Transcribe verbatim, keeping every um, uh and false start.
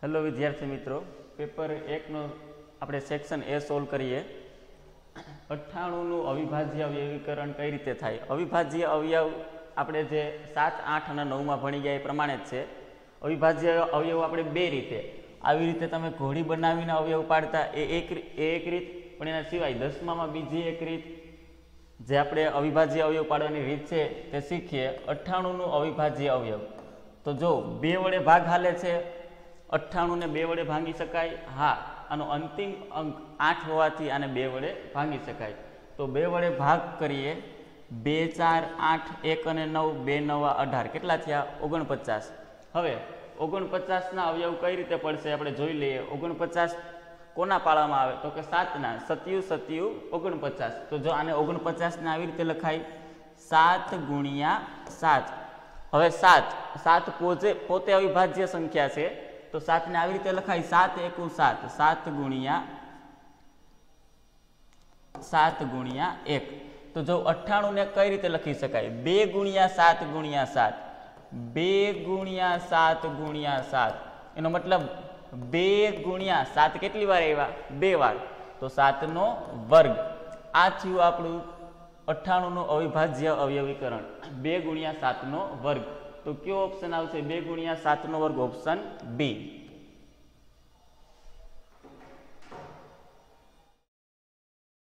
Hello विद्यार्थी मित्रों, paper एक नो આપણે સેક્શન એ સોલ્વ કરીએ। અઠ્ઠાણું નું અવિભાજ્ય અવયવીકરણ કઈ રીતે થાય? અવિભાજ્ય અવયવ આપણે જે સાત આઠ અને નવ માં ભણી ગયા એ પ્રમાણે જ છે। અવિભાજ્ય અવયવ આપણે બે રીતે, આવી રીતે તમે ઘોડી બનાવીને અવયવ પાડતા એ એક એ એક રીત, પણ એના સિવાય દસમામાં બીજી એક રીત જે આપણે અવિભાજ્ય અવયવ પાડવાની રીત છે તે શીખીએ। અઠ્ઠાણું નું અવિભાજ્ય અવયવ તો જો બે વડે ભાગ હાલે છે, અઠ્ઠાણું ને બે વડે ભાંગી શકાય? હા, આનો અંતિમ અંક આઠ હોવાથી આને બે વડે ભાંગી શકાય। તો બે વડે ભાગ કરીએ, બે ચાર આઠ, એક અને નવ, બે નવા અઢાર, કેટલા થયા? ઓગણપચાસ। હવે ઓગણપચાસ ના અવયવ કઈ રીતે પડશે આપણે જોઈ લઈએ। ઓગણપચાસ કોના પાળામાં આવે? તો કે સાતના, સત્યુ સત્યુ ઓગણપચાસ। તો જો આને ઓગણપચાસ ને આવી રીતે લખાય, સાત ગુણ્યા સાત। હવે સાત સાત પોતે પોતે અવિભાજ્ય સંખ્યા છે, તો સાત ને આવી રીતે લખાય, સાત એકુ સાત, સાત ગુણ્યા સાત ગુણ્યા એક। તો જો અઠ્ઠાણું ને કઈ રીતે લખી શકાય? બે ગુણ્યા સાત ગુણ્યા સાત, બે ગુણ્યા સાત ગુણ્યા સાત, એનો મતલબ બે ગુણ્યા સાત કેટલી વાર આવ્યા? બે વાર, તો સાત નો વર્ગ। આ થયું આપણું અઠ્ઠાણું નું અવિભાજ્ય અવયવીકરણ, બે ગુણ્યા સાત નો વર્ગ। તો કયો ઓપ્શન આવશે? બે ગુણ્યા સાત નો વર્ગ, ઓપ્શન બી।